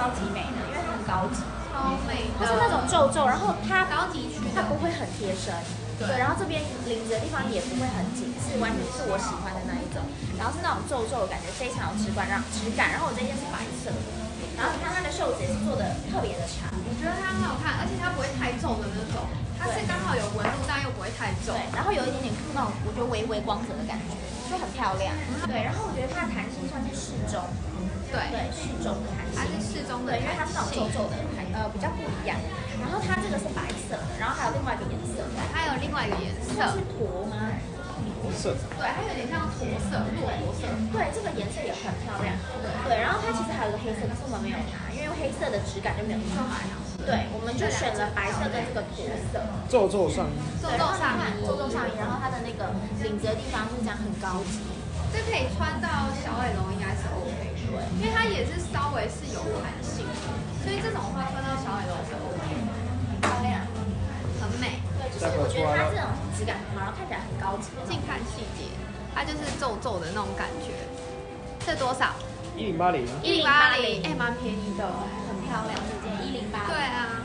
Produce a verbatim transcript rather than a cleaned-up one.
超级美的，因为它很高级， 超美的， 它是那种皱皱，然后它高级区， 它不会很贴身。对，然后这边领子的地方也不会很紧，是完全是我喜欢的那一种。然后是那种皱皱的感觉，非常有质感，让质感。然后我这件是白色的，然后你看它的袖子也是做的特别的长， 我觉得它很好看，而且它不会太皱的那种，它是刚好有纹路，但又不会太皱。 对，然后有一点点那种我觉得微微光泽的感觉，就很漂亮。对，然后我觉得它的弹性算是适中， 对对，适中的弹性， 它是适中的， 对，因为它是那种皱皱的，呃，比较不一样。然后它这个是白色的，然后还有另外一个颜色， 还有另外一个颜色是驼吗？ 驼色， 对，它有点像驼色，骆驼色。 对，这个颜色也很漂亮。对，然后它其实还有一个黑色，但是我们没有拿，因为黑色的质感就没有那么好。对，我们就选了白色跟这个驼色。 皱皱上衣， 皱皱上衣， 皱皱上衣，然后它的那个领子的地方是这样很高级。 这可以穿到小 L 应该是 OK， 对，因为它也是稍微是有弹性，所以这种话穿到小 L 是 OK， 很漂亮， 很美。 对，就是我觉得它这种质感很好，然后看起来很高级。 近看细节，它就是皱皱的那种感觉。这多少？ 一零八零， 一零八零，哎，蛮便宜的， 很漂亮，这件一零八。 对啊。